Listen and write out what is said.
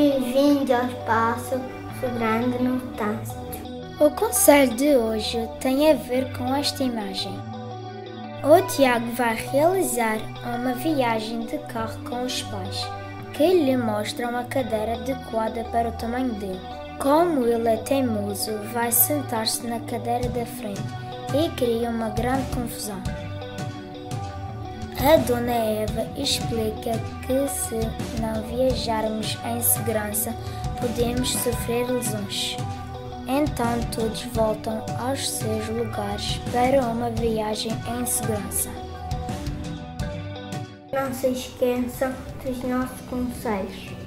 Bem-vindo ao espaço Segurança no trânsito. O conselho de hoje tem a ver com esta imagem. O Tiago vai realizar uma viagem de carro com os pais, que lhe mostram a cadeira adequada para o tamanho dele. Como ele é teimoso, vai sentar-se na cadeira da frente e cria uma grande confusão. A Dona Eva explica que se não viajarmos em segurança, podemos sofrer lesões. Então todos voltam aos seus lugares para uma viagem em segurança. Não se esqueçam dos nossos conselhos.